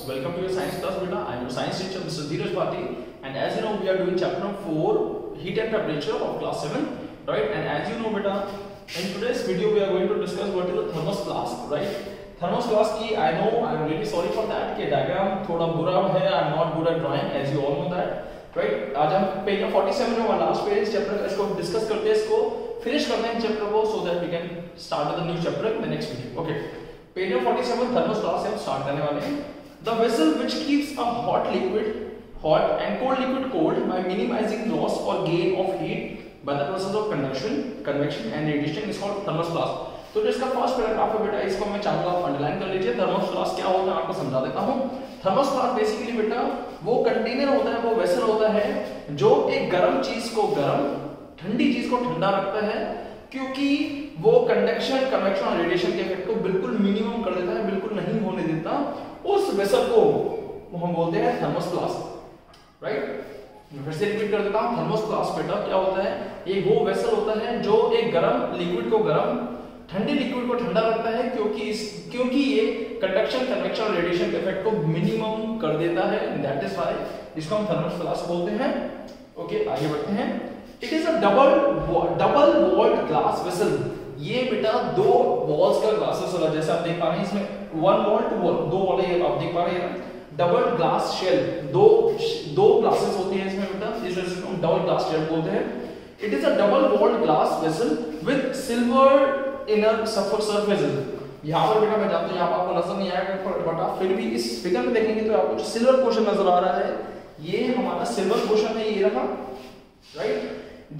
welcome to your science class beta. I am your science teacher Mr. Dheeraj Bhati, and as you know we are doing chapter number 4 heat and temperature of class 7, right? And as you know beta, in today's video we are going to discuss what is the thermos flask, right? Thermos flask की I know I am really sorry for that कि diagram थोड़ा बुरा है, I am not good at drawing as you all know that, right? आज हम page 47 में हमारा last page chapter का इसको डिस्कस करते हैं, इसको फिनिश करते हैं चैप्टर को so that we can start with the new chapter in the next video. Okay. Page 47 thermos flask से हम स्टार्ट करने वाले हैं. The vessel which keeps a hot liquid hot and cold liquid cold by minimizing loss or gain of heat by the process of convection and radiation is called thermos flask. तो जो इसका first paragraph है बेटा, इसको मैं चाहूंगा आप underline कर लीजिए. थर्मस फ्लास्क क्या होता है आपको समझा देता हूं. थर्मस फ्लास्क बेसिकली बेटा वो कंटेनर होता है, वो वेसल होता है जो एक गर्म चीज को गर्म, ठंडी चीज को ठंडा रखता है, क्योंकि वो कंडक्शन, कन्वेक्शन और रेडिएशन के इफेक्ट को बिल्कुल मिनिमम कर देता है, बिल्कुल नहीं होने देता. उस वेसल को हम बोलते हैं थर्मस फ्लास्क, राइट? फिर से रिपीट कर देता हूं. थर्मस फ्लास्क बेटा क्या होता है? एक वो वेसल होता है जो एक गर्म लिक्विड को गर्म, ठंडे लिक्विड को ठंडा रखता है, क्योंकि ये कंडक्शन, कन्वेक्शन और रेडिएशन के इफेक्ट को मिनिमम कर देता है. दैट इज व्हाई इसको हम थर्मस फ्लास्क बोलते हैं. ओके, आगे बढ़ते हैं. It is a double walled glass vessel. ये बेटा दो वॉल्स का ग्लास वेसल है, जैसे आप देख पा रहे हैं इसमें वन वॉल टू वॉल, दो वॉल है, आप देख पा रहे हैं. डबल ग्लास शेल, दो ग्लासेस होती हैं इसमें बेटा, इस वजह से हम डबल ग्लास शेल बोलते हैं. It is a double walled glass vessel with silver inner surface. यहाँ पर बेटा मैं जानता हूँ यहाँ पर आपको नजर नहीं आएगा, बट आप फिर भी इस फिगर में देखेंगे तो आपको जो सिल्वर पोर्शन नजर आ रहा है, ये हमारा सिल्वर पोर्शन है, ये रहा, राइट?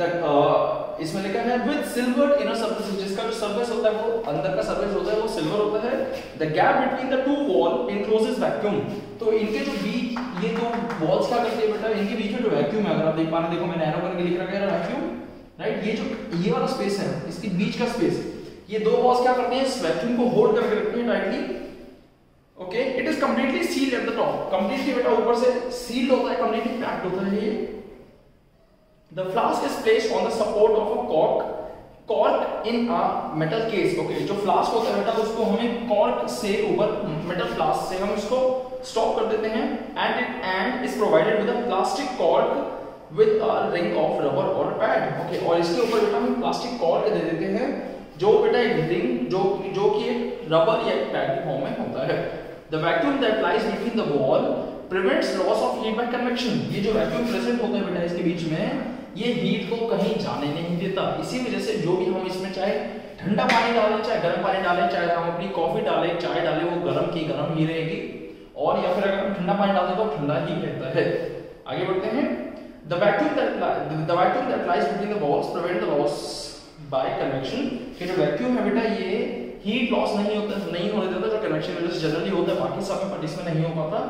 इसमें लिखा है विद सिल्वर इनर सरफेस, जिसका जो सरफेस होता है वो अंदर का सरफेस होता है वो सिल्वर होता है. The gap between the two wall encloses vacuum. तो इनके जो बीच, ये दो वॉल्स क्या करते हैं बेटा, इनके बीच में जो वैक्यूम है, अगर आप देख पा रहे हैं, देखो मैंने एरो करके लिख रखा है वैक्यूम, राइट? ये जो ये वाला स्पेस है, इसके बीच का स्पेस, ये दो वॉल्स क्या करते हैं, इस वैक्यूम को होल्ड करके रखते हैं tightly. Okay, it is completely sealed at the top. Completely बेटा ऊपर से सील्ड होता है, कंप्लीटली पैक्ड होता है ये. The flask is placed on the support of a cork in a metal case. Okay, जो फ्लास्क होता है बेटा उसको हमें कॉर्क से ऊपर, मेटल फ्लास्क से हम इसको स्टॉप कर देते हैं. and is provided with a plastic cork with a ring of rubber or pad. Okay, और इसके ऊपर बेटा हम प्लास्टिक कॉर्क दे देते हैं, जो बेटा एक रिंग, जो कि एक रबर या एक पैड के फॉर्म में होता है. The vacuum that lies between the wall prevents loss of heat by convection. ये जो वैक्यूम प्रेजेंट होता है बेटा इसके बीच में, ये हीट को कहीं जाने नहीं देता. इसी वजह से जो भी हम इसमें चाहे ठंडा पानी डालें, चाहे गर्म पानी डालें, चाहे हम अपनी कॉफी डालें, चाय डालें, वो गर्म की गर्म ही रहेगी, और या फिर अगर हम ठंडा पानी डालते तो ठंडा ही रहता है. आगे बढ़ते हैं. The vacuum that lies between the walls prevent the loss by convection. कि जो वैक्यूम है बेटा ये हीट लॉस नहीं होने देता, जो कन्वेक्शन वजह से जनरली होता है, बाकी सब में पर इसमें नहीं हो पाता.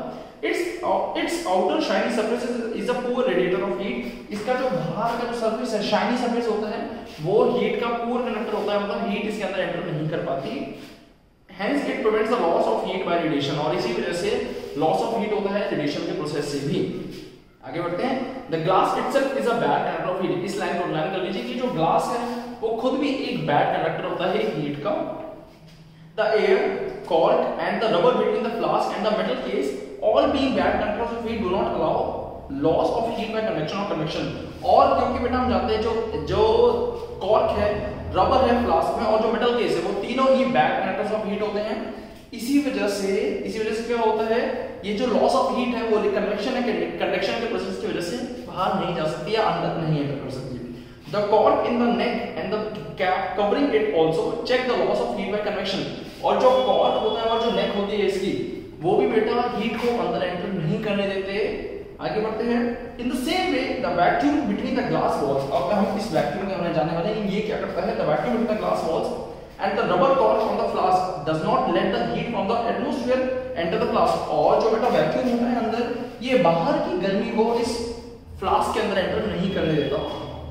Its outer shiny surface is a poor radiator of heat. इसका जो बाहर का जो सरफेस है, शाइनी सरफेस होता है, वो हीट का पूर कंडक्टर होता है, मतलब हीट इसके अंदर एंटर नहीं कर पाती. Hence it prevents the loss of heat by radiation. और इसी वजह से लॉस ऑफ हीट होता है रेडिएशन के प्रोसेस से भी. आगे बढ़ते हैं. The glass itself is a bad conductor of heat. इस लाइन को अंडरलाइन कर लीजिए कि जो ग्लास है वो खुद भी एक बैड कंडक्टर होता है हीट का. The air, cork and the rubber between the flask and the metal case, all being bad conductors of heat, do not allow loss of heat by convection or convection. और क्योंकि बेटा हम जानते हैं जो कॉर्क है, rubber है flask में, और जो मेटल केस है, वो तीनों ही बैड कंडक्टर्स ऑफ हीट होते हैं. इसी वजह से क्या होता है, ये जो लॉस ऑफ हीट है वो कन्वेक्शन है, कंडक्शन के प्रोसेस की वजह से बाहर नहीं जा सकती या अंदर नहीं एंटर कर सकती. The cork in the neck and the cap covering it also check the loss of heat by convection. और जो कॉर्क होता है और जो नेक होती है इसकी, वो भी बेटा हीट को अंदर एंटर नहीं करने देते. आगे बढ़ते हैं. In the same way, the vacuum between the glass walls. अब हम इस वैक्यूम के होने जाने वाले हैं. ये क्या करता है? The vacuum between the glass walls and the rubber cork on the flask does not let the heat from the atmosphere enter the flask. और जो बेटा वैक्यूम होता है अंदर, ये बाहर की गर्मी को इस फ्लास्क के अंदर एंटर नहीं करने देता.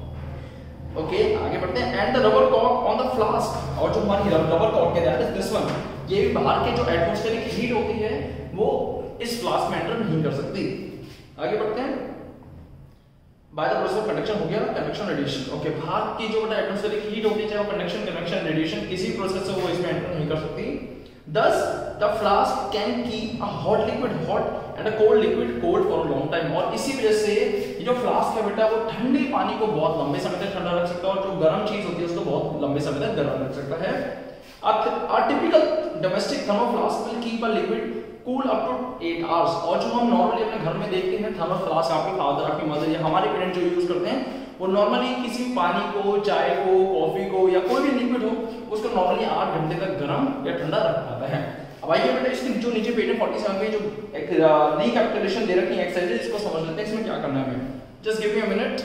ओके, आगे बढ़ते हैं. And the rubber cork on the flask. और जो हमारी रबर कॉर्क है दैट इज दिस वन, ये भी बाहर के जो एटमॉस्फेरिक हीट होती है वो इस फ्लास्क में एंटर नहीं कर सकती. आगे बढ़ते हैं. By the process of conduction हो गया, कन्वेक्शन रेडिएशन. ओके, बाहर की जो एटमॉस्फेरिक हीट होती है, चाहे वो कंडक्शन, कन्वेक्शन, रेडिएशन, किसी प्रोसेस से वो इसमें एंटर नहीं कर सकती. Thus the flask can keep a hot liquid hot and a cold liquid cold for a long time. और इसी वजह से ये जो फ्लास्क है बेटा वो ठंडे पानी को बहुत लंबे समय तक ठंडा रख सकता है और जो गर्म चीज होती है उसको बहुत लंबे समय तक गर्म रख सकता है। A typical domestic thermal flask will keep a liquid cool up to 8 hours। और जो हम नॉर्मली अपने घर में देखते हैं थर्मल फ्लास्क, आपके फादर आपकी मदर या हमारे पेरेंट्स जो यूज करते हैं वो नॉर्मली किसी पानी को, चाय को, कॉफी को या कोई भी लिक्विड हो उसको नॉर्मली 8 घंटे तक गर्म या ठंडा रख पाता है। अब आइए बेटा इसके जो नीचे पेज 47 में जो एक रिकैपिटुलेशन दे रखी है एक्सरसाइज, इसको समझ लेते हैं इसमें क्या करना है। Just give me a minute.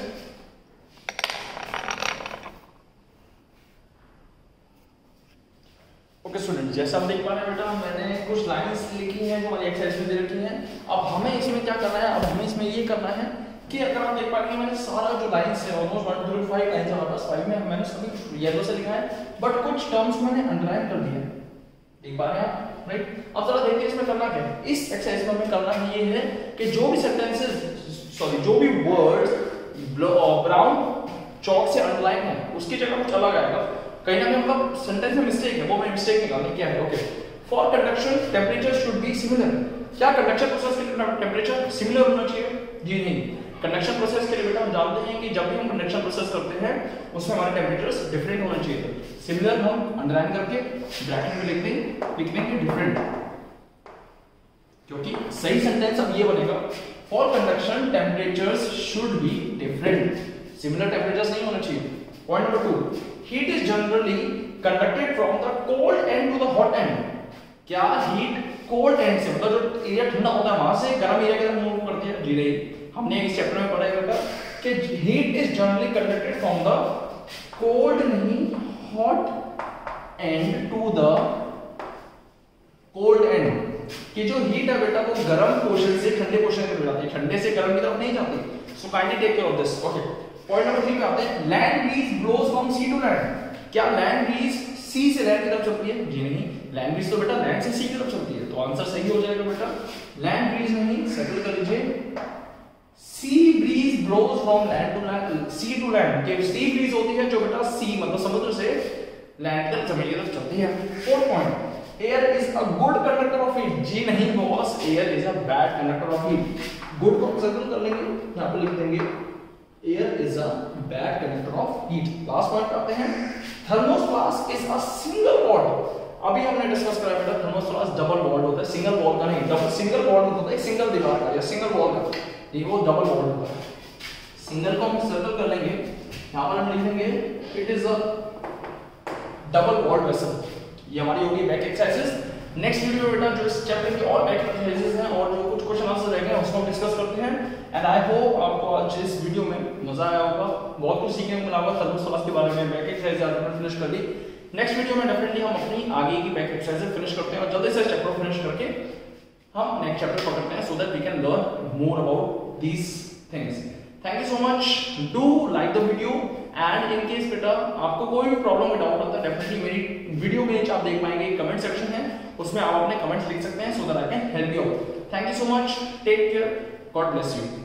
Okay student, जैसा हम देख पा रहे हैं बेटा मैंने कुछ लाइंस लिखी हैं जो हमारी एक्सरसाइज में दे रखी हैं। अब हमें इसमें क्या करना है, अब हमें इसमें ये करना है कि अगर आप देख पा रहे हैं मैंने सारा जो लाइंस है ऑलमोस्ट 1 2 5 लाइंस हमारे पास 5 में मैंने सभी येलो से लिखा है, बट कुछ टर्म्स मैंने अंडरलाइन कर दिए। देख पा रहे हैं आप, राइट? अब जरा देखिए इसमें करना क्या है। इस एक्सरसाइज में हमें करना ये है कि जो भी सेंटेंसेस जो भी वर्ड्स ब्राउन चौक से अंडरलाइन है उसकी जगह कुछ अलग आएगा। कहीं ना कहीं मतलब सेंटेंस में मिस्टेक है, वो मैं मिस्टेक निकालनी क्या है। Okay, for conduction temperature should be similar. क्या कंडक्शन प्रोसेस के लिए टेम्परेचर सिमिलर होना चाहिए? जी नहीं। कंडक्शन प्रोसेस के लिए बेटा हम जानते हैं कि जब भी हम कंडक्शन प्रोसेस करते हैं उसमें हमारे टेम्परेचर्स डिफरेंट होना चाहिए। सिमिलर हम अंडरलाइन करके ब्रैकेट में लिख देंगे डिफरेंट, क्योंकि सही सेंटेंस अब ये बनेगा for conduction temperatures should be different, similar temperatures नहीं होना चाहिए। Point number 2, heat is generally conducted from the cold end to the hot end। क्या हीट कोल्ड एंड से मतलब जो एरिया ठंडा होता है वहां से गर्म एरिया की तरफ मूव करती है? जी नहीं। हमने इस चैप्टर में पढ़ा है कि heat is generally conducted from the cold नहीं hot end to the cold end. कि जो हीट है बेटा वो गर्म पोर्शन से ठंडे पोर्शन की तरफ जाती है, ठंडे से गर्म की तरफ नहीं जाती। So kindly take care of this. Okay, point number 3 पे आते हैं। Land breeze blows from sea to land. क्या लैंड ब्रीज सी से लैंड की तरफ चलती है? जी नहीं। लैंड ब्रीज तो बेटा लैंड से सी की तरफ चलती है, तो आंसर सही हो जाएगा बेटा। लैंड ब्रीज नहीं, सेटल कर लीजिए। Sea breeze blows from land to land, sea to land. के सी ब्रीज होती है जो बेटा सी मतलब समुद्र से लैंड की तरफ, जमीन की तरफ चलती है। 4th point, air is a good conductor of heat. जी नहीं boss, air is a bad conductor of heat. Good को सर्कल कर लेंगे, यहां पर लिख देंगे Air is a bad conductor of heat। Last point आते हैं, thermos flask is a single walled. अभी हमने डिस्कस करा बेटा थर्मोस फ्लास्क डबल वॉल्ड होता है, सिंगल वॉल का नहीं। डबल सिंगल वॉल्ड होता है सिंगल दीवार का या सिंगल वॉल का, ये वो डबल वॉल्ड होता है। सिंगल को हम सर्कल कर लेंगे, यहां पर हम लिखेंगे it is a double walled vessel. ये हमारी होगी बैक एक्सरसाइजेस। नेक्स्ट वीडियो में बेटा जो इस चैप्टर की और बैक एक्सरसाइजेस हैं और जो कुछ क्वेश्चन आंसर रहेंगे उसको हम डिस्कस करते हैं। एंड आई होप आपको आज इस वीडियो में मजा आया होगा, बहुत कुछ सीखने को मिला होगा थर्मल फ्लास्क के बारे में। बैक एक्सरसाइज आपने फिनिश कर ली। नेक्स्ट वीडियो में डेफिनेटली हम अपनी आगे की बैक एक्सरसाइज फिनिश करते हैं और जल्दी से चैप्टर फिनिश करके हम नेक्स्ट चैप्टर पकड़ते हैं, so that we can learn more about these things. Thank you so much. Do like the video and in case बेटा आपको कोई भी प्रॉब्लम या डाउट होता है डेफिनेटली मेरी वीडियो के नीचे आप देख पाएंगे कमेंट सेक्शन है, उसमें आप अपने कमेंट्स लिख सकते हैं, so that I can help you out. Thank you so much, take care, God bless you.